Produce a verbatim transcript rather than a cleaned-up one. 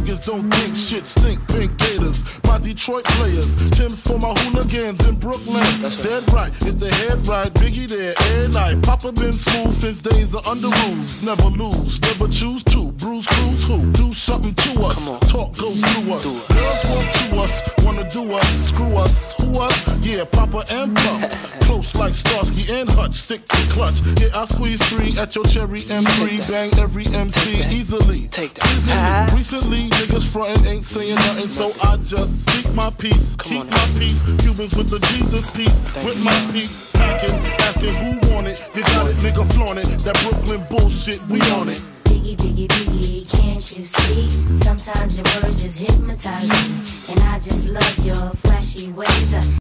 niggas don't think shit stink. Pink Gators, my Detroit players. Tim's for my hooligans in Brooklyn. That's dead right, if the head right, Biggie there every night. Papa been smooth since days of under rules. Never lose, never choose to. Bruise, cruise, who? Do something to us. Talk, go through us. Girls want to us, wanna do us. Screw us, who us? Yeah, Papa and Pump. Close like Starsky and Hutch, stick to clutch. Yeah, I squeeze three at your cherry M three. Bang every M C easily. Take that. Easily. Uh-huh. Recently, niggas frontin' ain't saying nothing, so I just speak my peace. Keep on, my peace. Cubans with the Jesus peace. With my peace. Packing, asking who want it. You got it, nigga, flaunt it. That Brooklyn bullshit, we on it. Biggie, Biggie, Biggie, can't you see? Sometimes your words just hypnotize me, and I just love your flashy ways.